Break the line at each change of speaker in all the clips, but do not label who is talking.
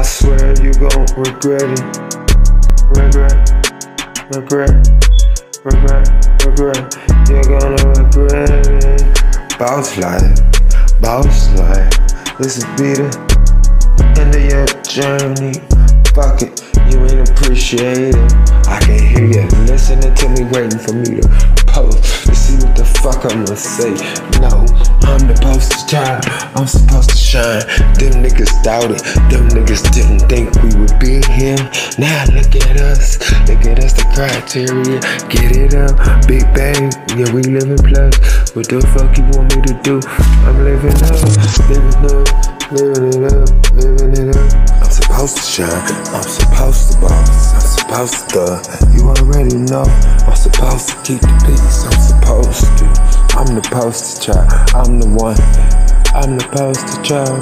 I swear you gon' regret it. Regret, regret, regret, regret. You're gonna regret it. Boss life, this will be the end of your journey. Fuck it, you ain't appreciate it. I can hear you listening to me, waiting for me to post to see what the fuck I'ma say. No, I'm the poster child, I'm supposed to shine. Them niggas doubted, them niggas didn't think we would be here. Now look at us, the criteria. Get it up, big bang, yeah, we living plus. What the fuck you want me to do? I'm living up, living it up. I'm supposed to shine, I'm supposed to boss, I'm supposed to thug. You already know, I'm supposed to keep the peace, I'm supposed to. I'm the poster child, I'm the one. I'm the poster child.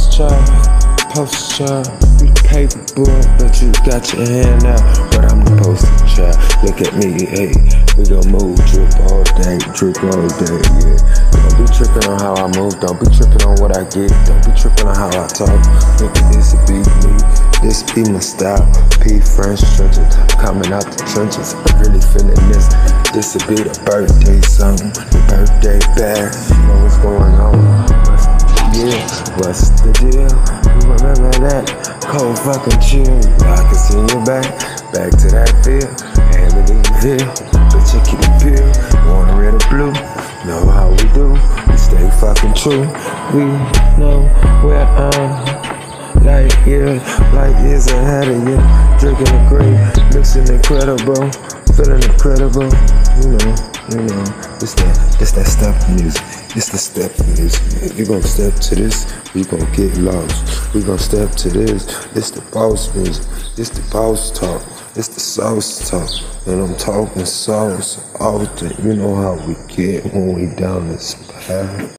You the paper boy, but you got your hand out. But I'm the poster child. Look at me, hey, we gon' move, drip all day, yeah. Don't be tripping on how I move, don't be tripping on what I get, don't be tripping on how I talk. Nigga, this be me, this be my style. P French trenches, coming out the trenches. I'm really feeling this. This'll be the birthday song, the birthday bag. You know what's going on. Yeah, what's the deal? You remember that cold fucking chill? I can see you back to that feel. Amityville, but you keep it pure. Want red or blue? Know how we do. We stay fucking true. We know where I'm light years ahead of you. Drinking the great, mixing incredible, feeling incredible. You know, it's that step music. It's the step music. You gon' step to this, you gon' get lost. We gon' step to this. It's the boss music. It's the boss talk. It's the sauce talk. And I'm talking sauce often. You know how we get when we down this path.